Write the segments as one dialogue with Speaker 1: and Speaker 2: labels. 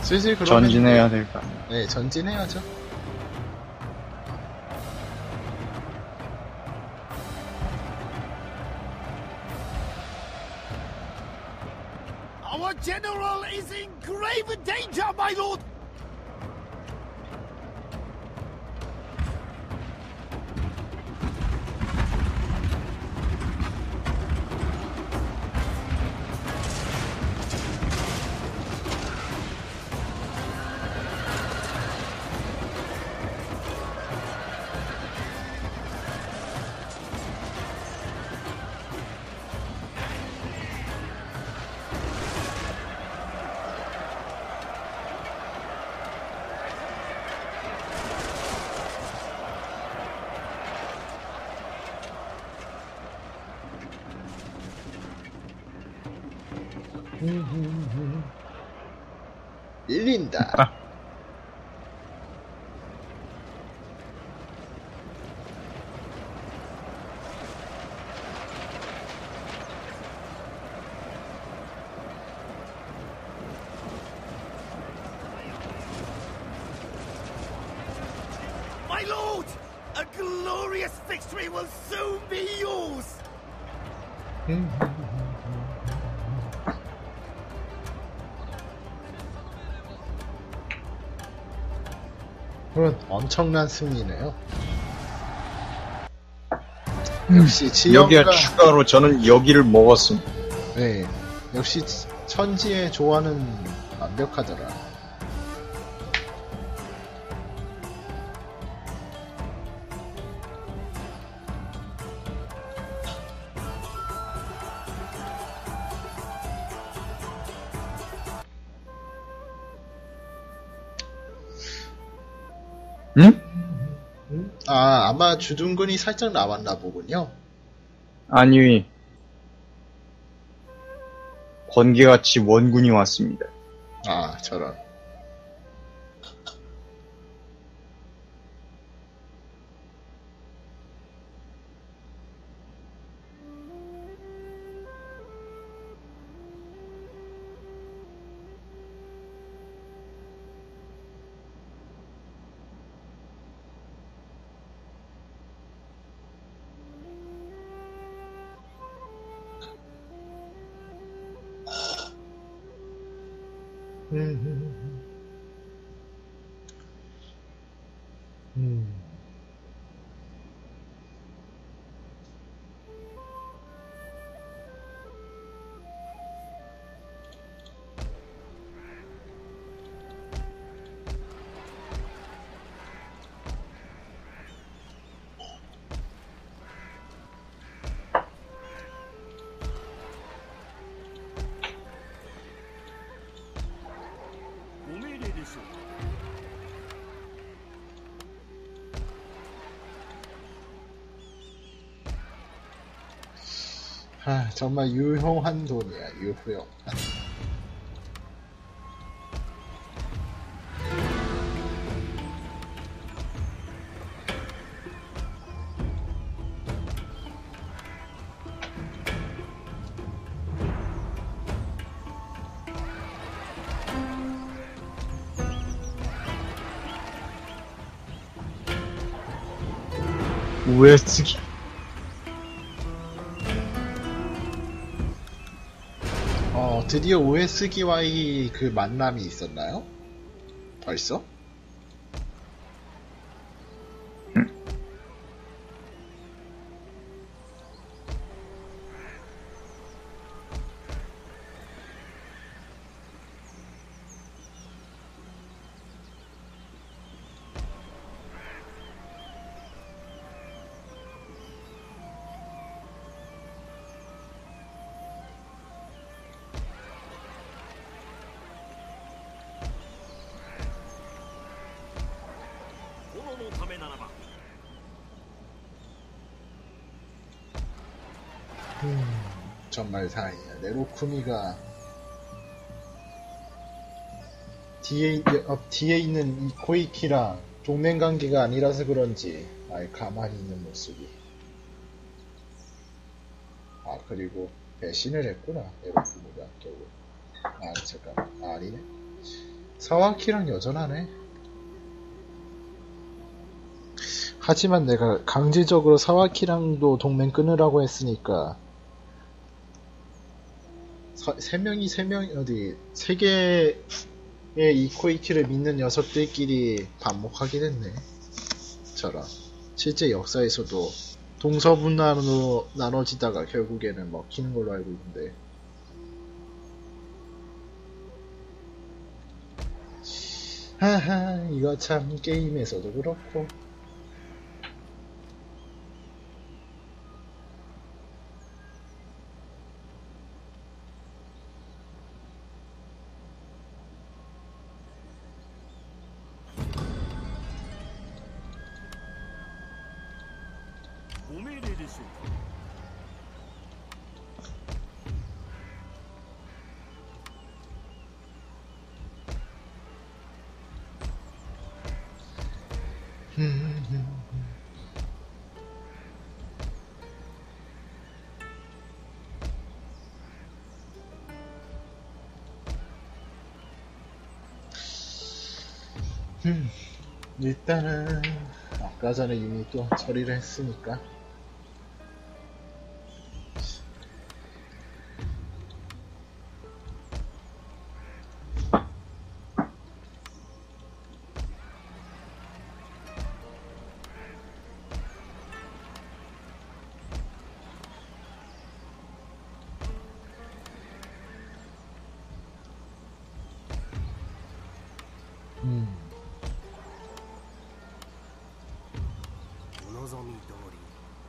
Speaker 1: 슬슬 그러면
Speaker 2: 전진해야 될 거 아니야.
Speaker 1: 네, 전진해야죠.
Speaker 3: Our general is in grave danger, my lord!
Speaker 1: 밀린다.
Speaker 3: My lord! A glorious victory will soon be yours!
Speaker 1: 그건 엄청난 승리네요. 역시
Speaker 2: 여기에
Speaker 1: 지형과
Speaker 2: 추가로 저는 여기를 먹었습니다.
Speaker 1: 네, 역시 천지의 조화는 완벽하더라.
Speaker 2: 응?
Speaker 1: 아, 아마 주둔군이 살짝 나왔나 보군요.
Speaker 2: 아니, 번개같이 원군이 왔습니다.
Speaker 1: 아, 저런. 아, 정말 유용한 돈이야, 유용.
Speaker 2: 우에스기.
Speaker 1: 드디어 우에스기와의 그 만남이 있었나요? 벌써? 정말 다행이야. 네로쿠니가 뒤에 있는 이 코이키랑 동맹관계가 아니라서 그런지 아예 가만히 있는 모습이. 아, 그리고 배신을 했구나. 네로쿠니가 결국. 아, 잠깐만. 아, 아니네. 사와키랑 여전하네. 하지만 내가 강제적으로 사와키랑도 동맹 끊으라고 했으니까 세 명 어디 세 개의 이코이키를 믿는 녀석들끼리 반목하게 됐네. 저런. 실제 역사에서도 동서분란으로 나눠지다가 결국에는 먹히는 걸로 알고 있는데. 하하, 이거 참 게임에서도 그렇고. 일단은 아까 전에 이미 또 처리를 했으니까 음.
Speaker 3: お望み通り。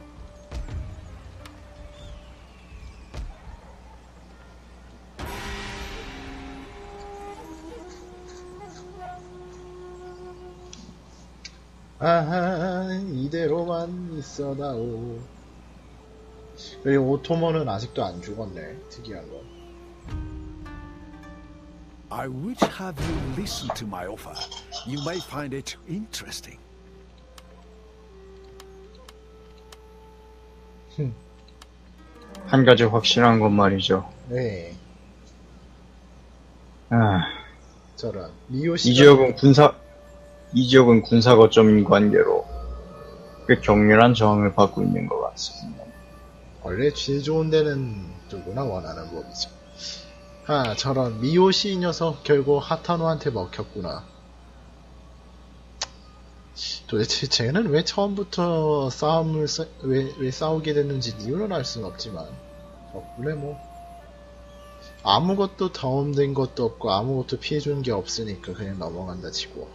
Speaker 1: 아하, 이대로만 있어다오. 그리고 오토모는 아직도 안 죽었네. 특이한 거.
Speaker 4: I would have you listen to my offer. You may find it interesting.
Speaker 2: 한 가지 확실한 건 말이죠.
Speaker 1: 네,
Speaker 2: 아,
Speaker 1: 저런. 미요시.
Speaker 2: 이 지역은 군사 거점인 관계로 꽤 격렬한 저항을 받고 있는 것 같습니다.
Speaker 1: 원래 질 좋은 데는 누구나 원하는 법이죠. 아, 저런. 미요시 녀석 결국 하타노한테 먹혔구나. 도대체 쟤는 왜 처음부터 왜 싸우게 됐는지 이유는 알 수는 없지만, 덕분에 뭐, 아무것도 다운된 것도 없고 아무것도 피해준 게 없으니까 그냥 넘어간다 치고.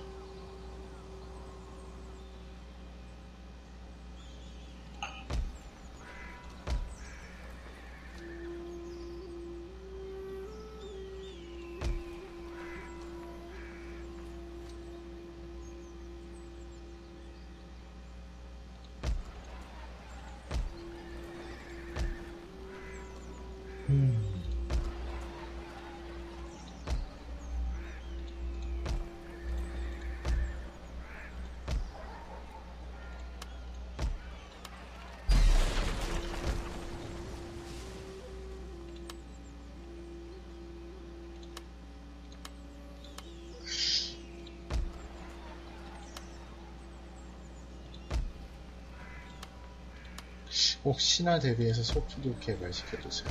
Speaker 1: 혹시나 대비해서 속도도 개발시켜주세요.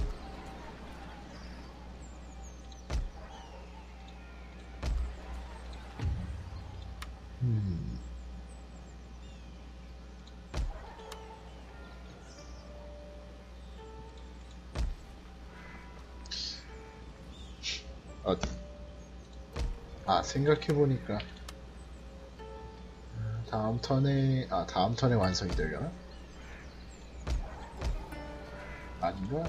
Speaker 1: 어디? 아, 생각해보니까 다음 턴에 완성이 되려나? 아닌가?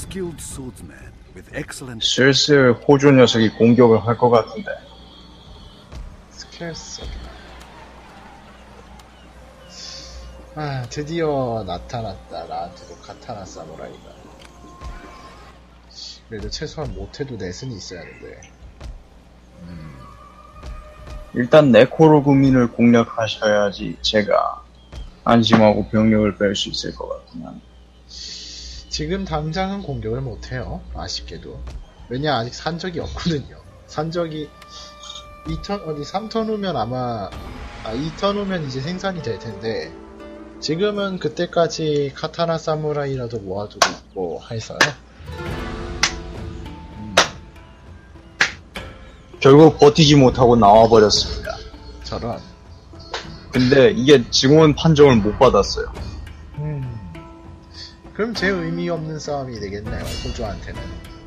Speaker 4: skilled swordsman with excellent.
Speaker 2: 슬슬 호주 녀석이 공격을 할 것 같은데.
Speaker 1: 스켈스. 아, 드디어 나타났다. 나한테도 카타나 사무라이가. 그래도 최소한 못해도 넷은 있어야 하는데.
Speaker 2: 일단 네코로 구민을 공략하셔야지 제가 안심하고 병력을 뺄 수 있을 것 같구나.
Speaker 1: 지금 당장은 공격을 못해요. 아쉽게도. 왜냐, 아직 산적이 없거든요. 산적이 3턴 후면 아마, 2턴 후면 이제 생산이 될 텐데, 지금은 그때까지 카타나 사무라이라도 모아두고 있고 해서요.
Speaker 2: 결국 버티지 못하고 나와버렸습니다.
Speaker 1: 저런.
Speaker 2: 근데 이게 증원 판정을 못 받았어요.
Speaker 1: 그럼 제 의미 없는 싸움이 되겠네요. 호주한테는.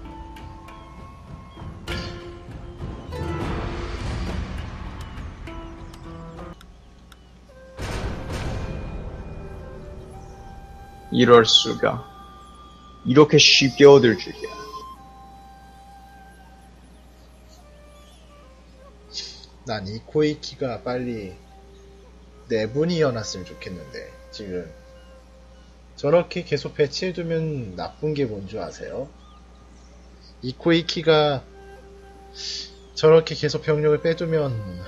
Speaker 2: 이럴 수가. 이렇게 쉽게 얻을 줄이야.
Speaker 1: 난 이 코이키가 빨리 내분이 일어났으면 좋겠는데, 지금 저렇게 계속 배치해두면 나쁜 게 뭔 줄 아세요? 이 코이키가 저렇게 계속 병력을 빼두면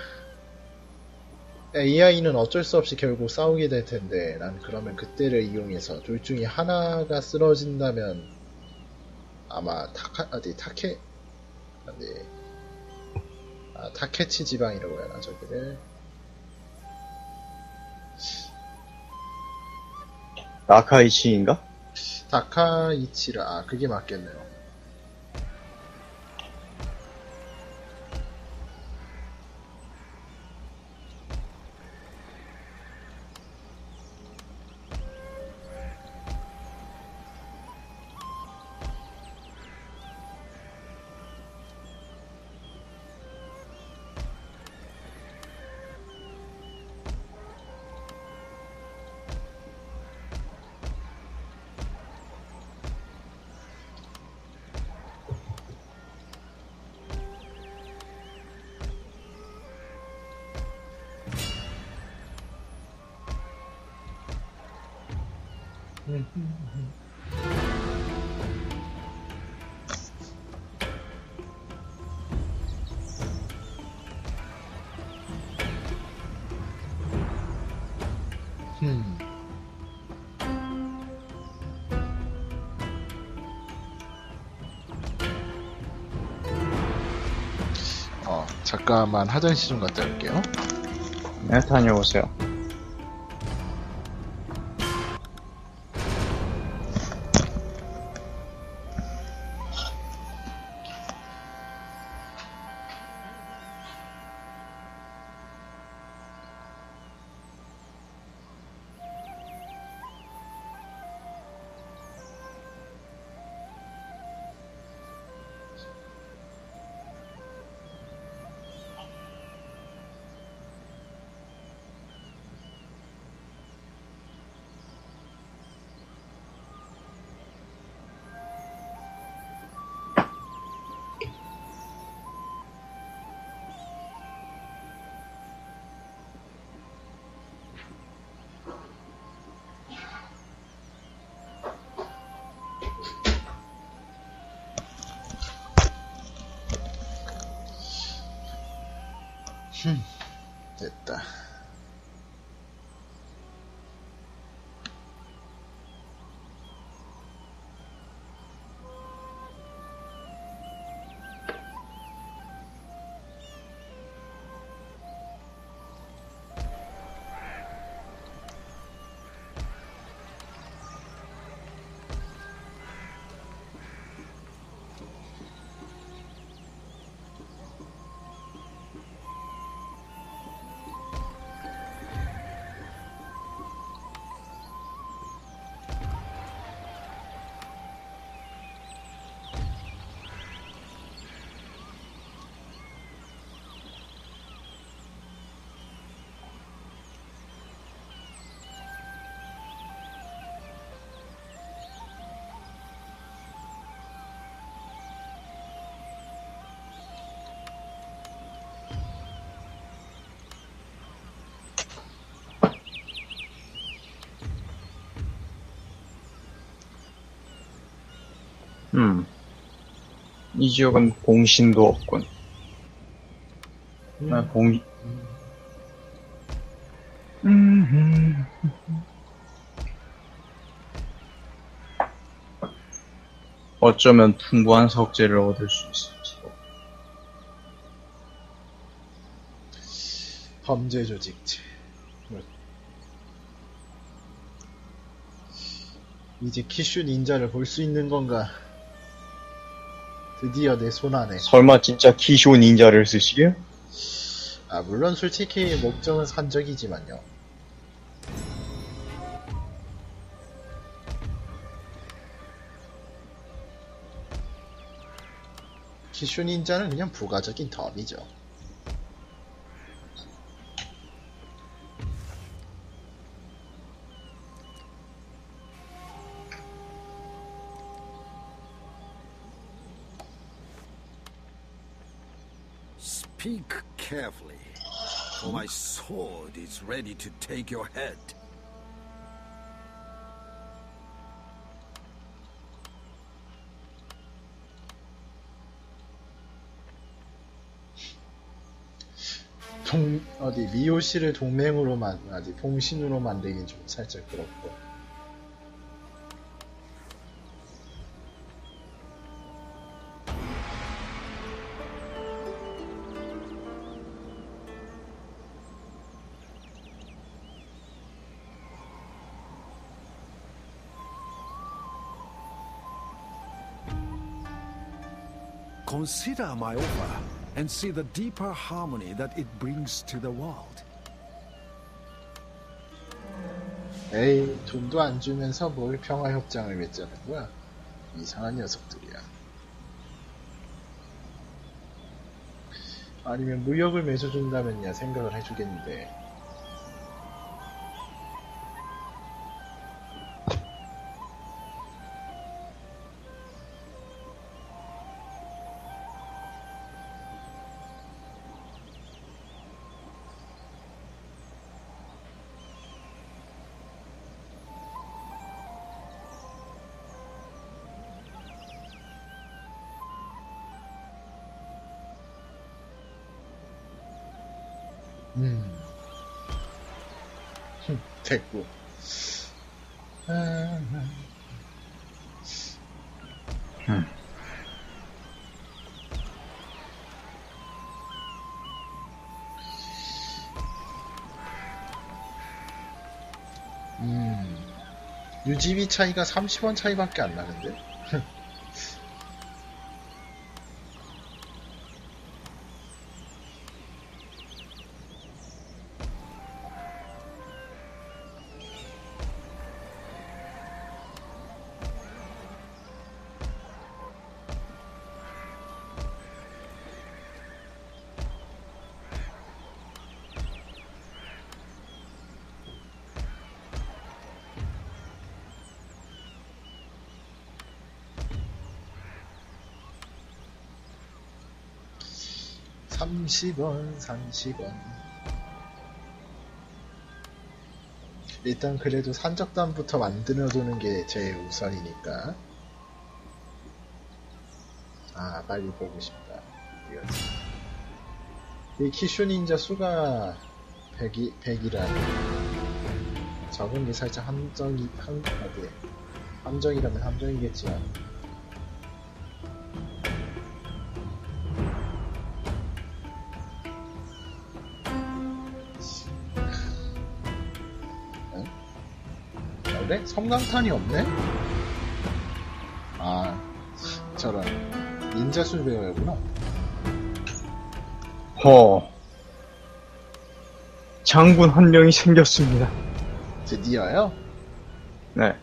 Speaker 1: AI는 어쩔 수 없이 결국 싸우게 될 텐데, 난 그러면 그때를 이용해서 둘 중에 하나가 쓰러진다면 아마 타케치 지방이라고 해야 하나, 저기를.
Speaker 2: 나카이치인가?
Speaker 1: 다카이치라, 그게 맞겠네요. 잠깐만 화장실 좀 갔다 올게요.
Speaker 2: 네, 다녀오세요.
Speaker 1: 됐다.
Speaker 2: 이 지역은 봉신도 없군. 나 봉, 어쩌면 풍부한 석재를 얻을 수 있을지도.
Speaker 1: 범죄 조직체. 이제 키슈 닌자를 볼 수 있는 건가? 드디어 내 손안에.
Speaker 2: 설마 진짜 키쇼 닌자를 쓰시게?
Speaker 1: 아, 물론 솔직히 목적은 산적이지만요. 키슈 닌자는 그냥 부가적인 덤이죠.
Speaker 4: Speak carefully, for my sword is ready to take your head.
Speaker 1: 어디 미요시를 동맹으로만 아직 봉신으로 만들긴 좀 살짝 그렇고.
Speaker 4: Consider my offer and see the deeper harmony that it brings to the world.
Speaker 1: 에이, 돈도 안 주면서 뭘 평화협정을 맺자는 거야? 이상한 녀석들이야. 아니면 무역을 맺어준다면야 생각을 해주겠는데. 됐고. 유지비 차이가 30원 차이밖에 안 나는데? $30, $30. 일단 그래도 산적단부터 만들어두는 게 제일 우선이니까. 아, 빨리 보고 싶다. 이 키슈 닌자 수가 100이라니. 적은 게 살짝 함정이라면 함정이겠지만. 그래? 섬광탄이 없네? 아, 저런. 닌자술 배워야구나.
Speaker 2: 장군 한 명이 생겼습니다.
Speaker 1: 드디어요?
Speaker 2: 네.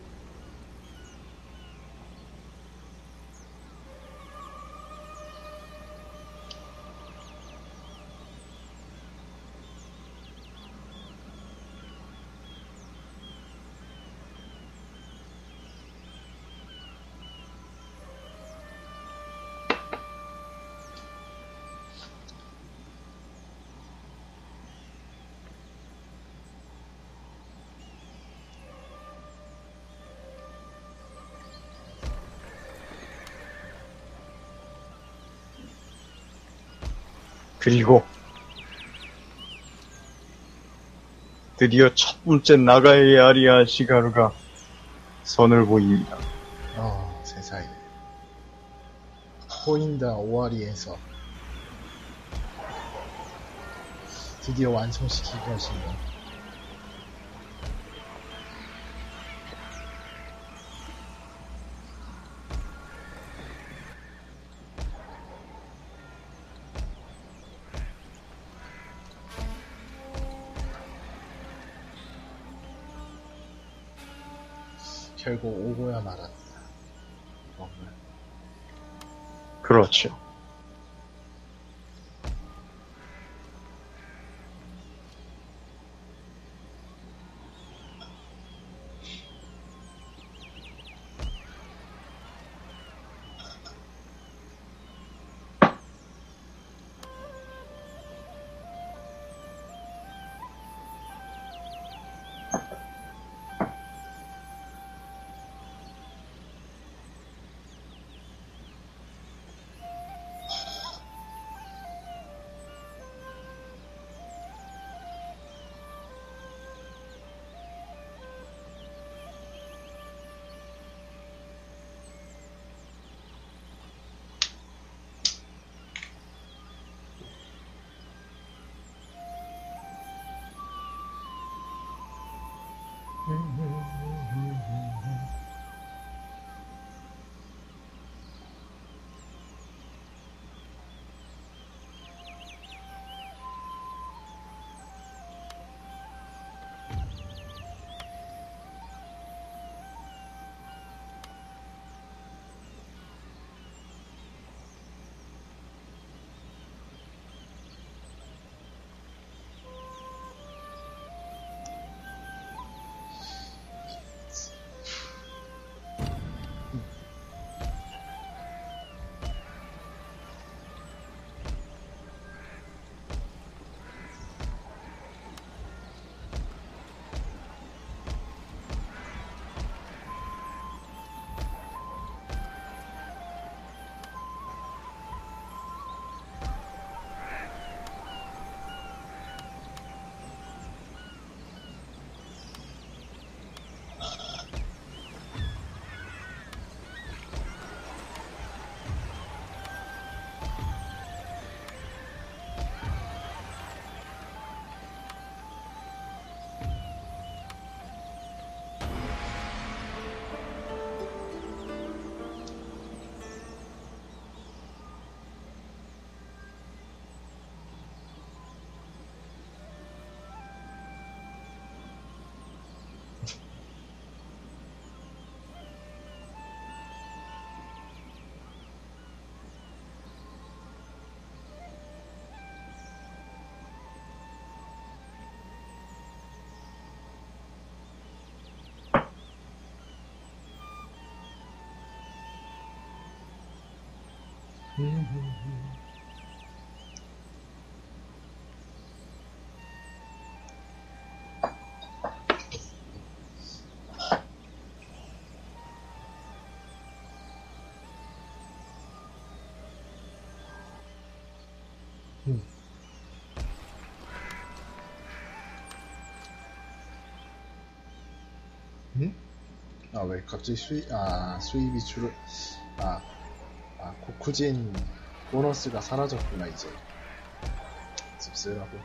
Speaker 2: 그리고 드디어 첫 번째 나가의 아리아 시가루가 선을 보입니다.
Speaker 1: 세상에. 보인다, 오아리에서. 드디어 완성시킬 것인가. 결국 오고야 말았다. 정말.
Speaker 2: 그렇죠.
Speaker 1: 왜 갑자기 수입이 고쿠진 보너스가 사라졌구나, 이제. 씁쓸하고.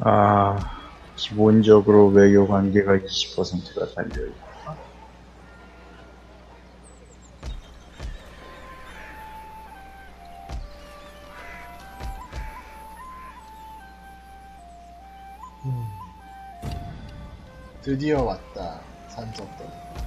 Speaker 2: 기본적으로 외교 관계가 20%가 달려있고.
Speaker 1: 드디어 왔다. 산적들.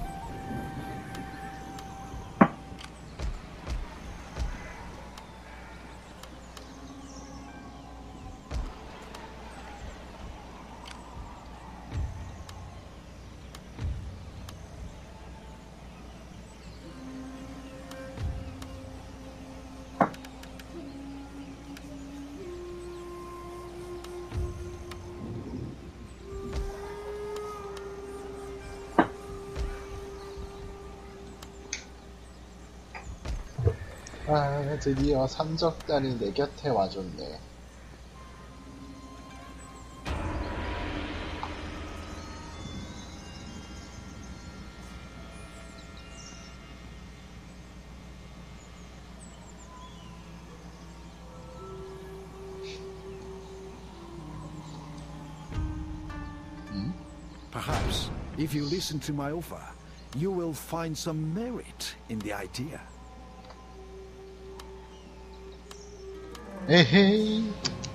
Speaker 1: 드디어 산적단이 내 곁에 와줬네.
Speaker 4: Perhaps, if you listen to my offer, you will find some merit in the idea.
Speaker 1: 에헤이.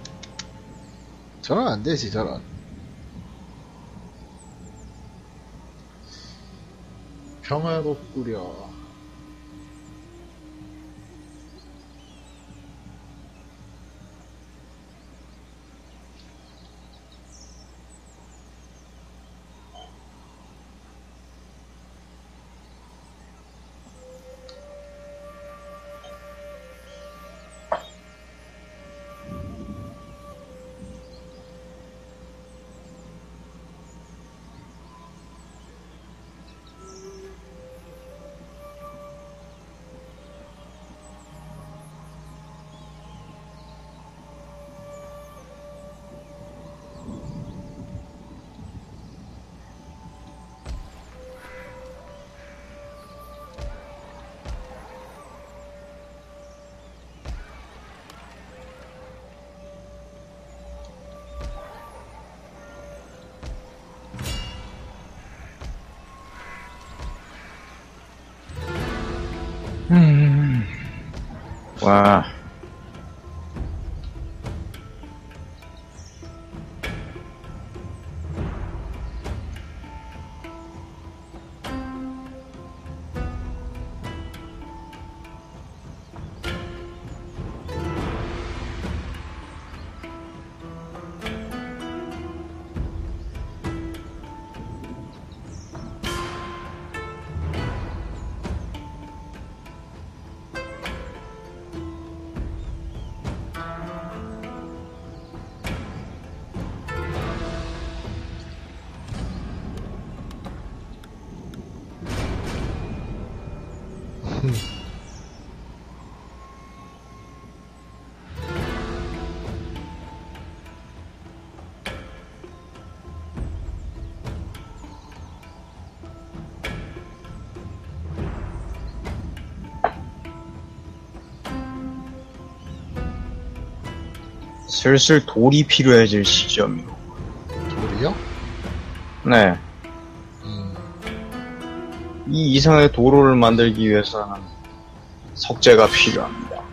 Speaker 1: 저런 안 되지, 저런. 평화로 꾸려.
Speaker 2: 와. 슬슬 돌이 필요해질 시점이요.
Speaker 1: 돌이요?
Speaker 2: 네. 이 이상의 도로를 만들기 위해서는 석재가 필요합니다.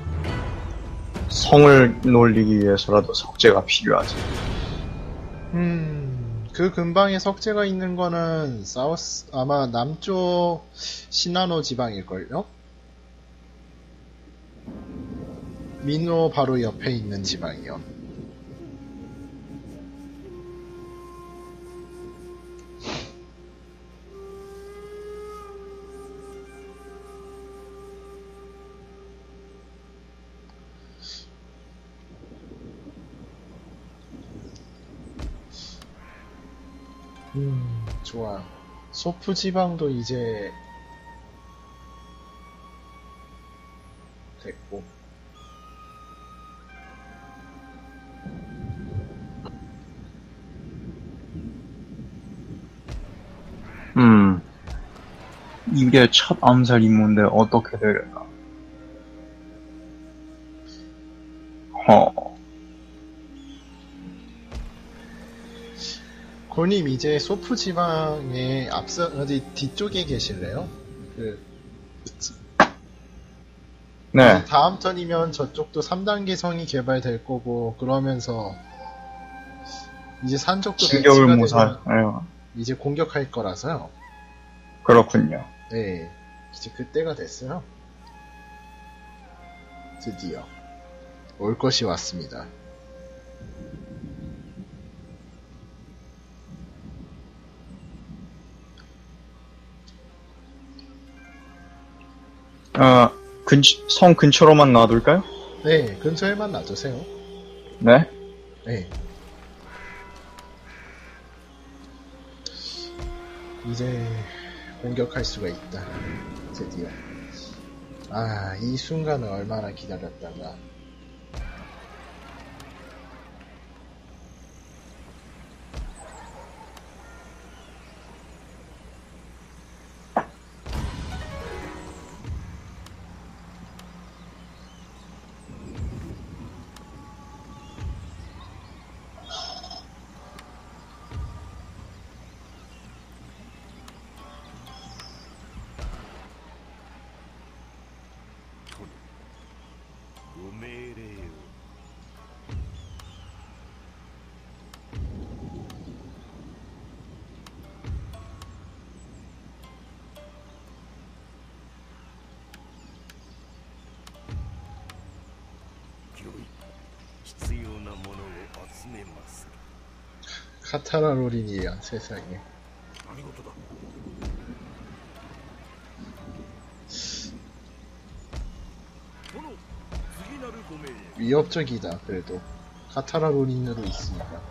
Speaker 2: 성을 놀리기 위해서라도 석재가 필요하지.
Speaker 1: 그 근방에 석재가 있는 거는 아마 남쪽 시나노 지방일걸요? 민노 바로 옆에 있는 지방이요. 좋아. 소프 지방도 이제 됐고.
Speaker 2: 이게 첫 암살 임무인데 어떻게 되려나?
Speaker 1: 고님 이제 소프 지방의 앞서 어디 뒤쪽에 계실래요? 그
Speaker 2: 네.
Speaker 1: 다음 턴이면 저쪽도 3단계 성이 개발될 거고 그러면서 이제 산적도
Speaker 2: 신겨울
Speaker 1: 배치가
Speaker 2: 무사.
Speaker 1: 되면
Speaker 2: 네.
Speaker 1: 이제 공격할 거라서요.
Speaker 2: 그렇군요.
Speaker 1: 네, 이제 그때가 됐어요. 드디어 올 것이 왔습니다.
Speaker 2: 성 근처로만 놔둘까요?
Speaker 1: 네, 근처에만 놔두세요.
Speaker 2: 네.
Speaker 1: 네. 이제 공격할 수가 있다. 드디어. 아, 이 순간을 얼마나 기다렸다가. 카타라 롤인이야, 세상에. 위협적이다, 그래도. 카타라 롤인으로 있으니까.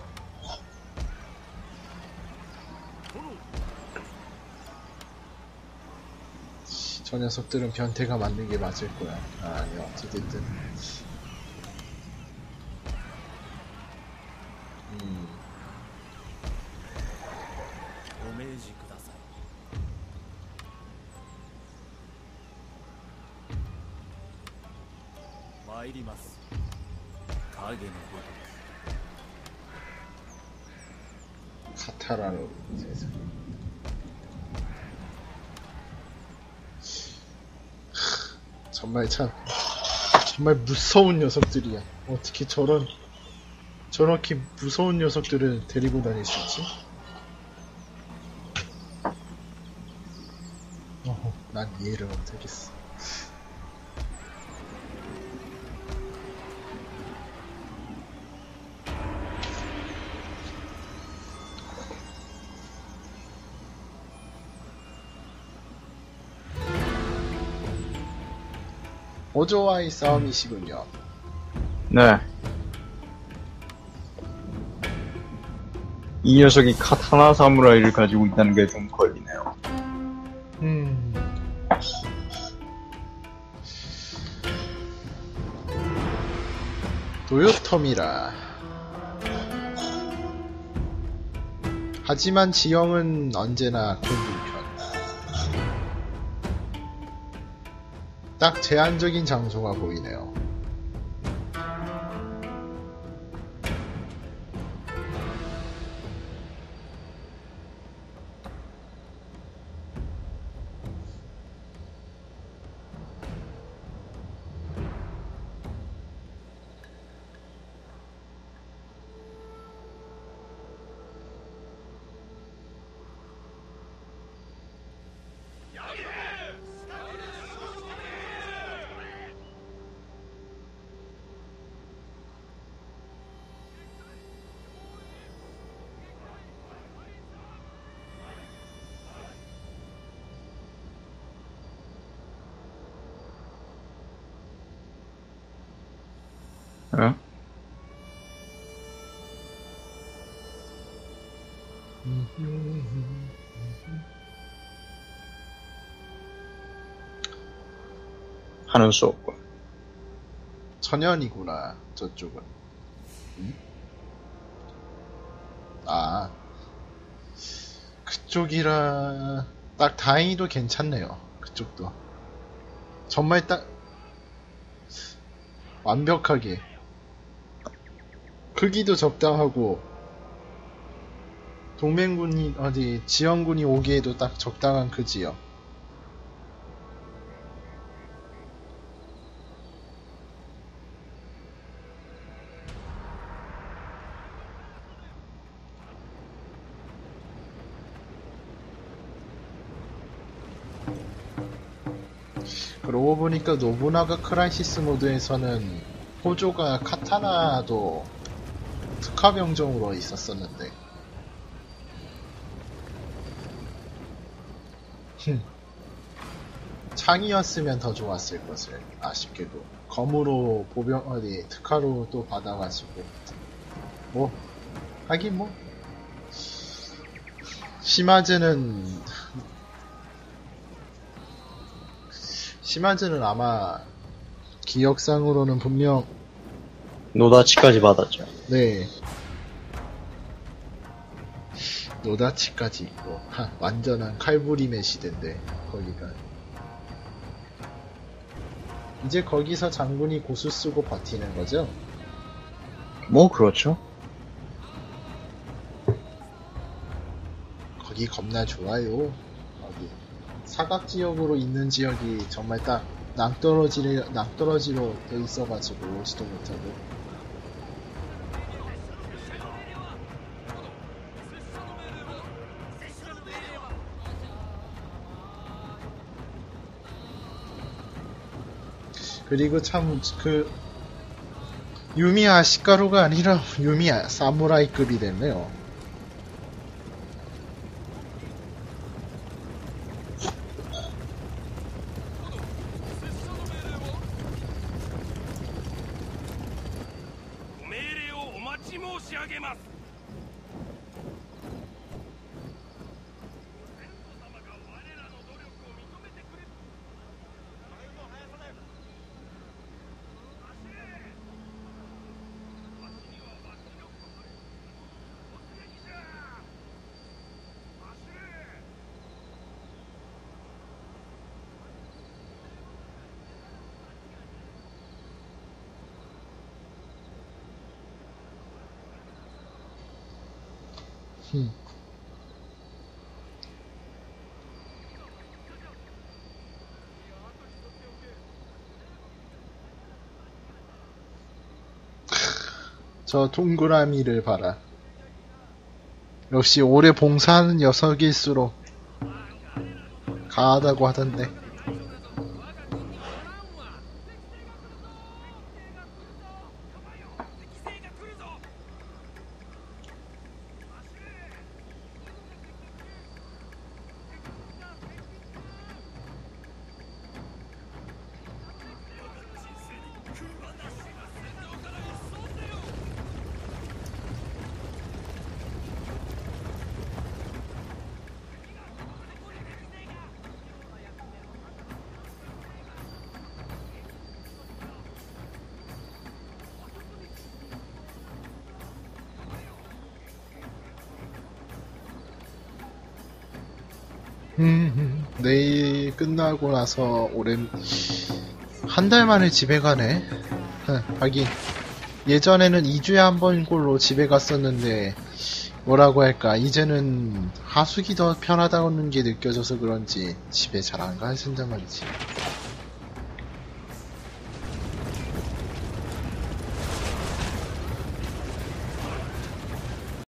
Speaker 1: 저 녀석들은 변태가 맞는 게 맞을 거야. 아, 아니, 어찌됐든. 카타라로 세상. 정말 무서운 녀석들이야. 어떻게 저렇게 무서운 녀석들을 데리고 다닐 수 있지? 난 이해를 못하겠어. 오조와의 싸움이시군요.
Speaker 2: 네. 이 녀석이 카타나 사무라이를 가지고 있다는 게 좀 걸리네요.
Speaker 1: 도요토미라. 하지만 지형은 언제나 곤불편. 딱 제한적인 장소가 보이네요.
Speaker 2: 어? 하는 수 없고.
Speaker 1: 천연이구나, 저쪽은. 아, 그쪽이라 딱 다행히도 괜찮네요. 그쪽도 정말 딱 완벽하게 크기도 적당하고 동맹군이 어디 지원군이 오기에도 딱 적당한 그 지역. 그러고 보니까 노부나가 크라이시스 모드에서는 호조가 카타나도 특화병정으로 있었었는데 창이었으면 더 좋았을 것을 아쉽게도 검으로 보병 어디 특화로 또 받아가지고 뭐 하긴 뭐 시마즈는 아마 기억상으로는 분명
Speaker 2: 노다치까지 받았죠.
Speaker 1: 네 노다치까지 있고 완전한 칼부림의 시대인데 거기가 이제 거기서 장군이 고수 쓰고 버티는 거죠?
Speaker 2: 뭐 그렇죠.
Speaker 1: 거기 겁나 좋아요. 거기 사각지역으로 있는 지역이 정말 딱 낭떠러지로 돼 있어가지고 오지도 못하고 그리고 참 그 유미야 시가루가 아니라 유미야 사무라이급이 됐네요. 저 동그라미를 봐라. 역시 오래 봉사하는 녀석일수록 강하다고 하던데. 내일 끝나고 나서 한 달 만에 집에 가네. 하긴 예전에는 2주에 한 번꼴로 집에 갔었는데 뭐라고 할까 이제는 하숙이 더 편하다는 게 느껴져서 그런지 집에 잘 안 가신단 말이지.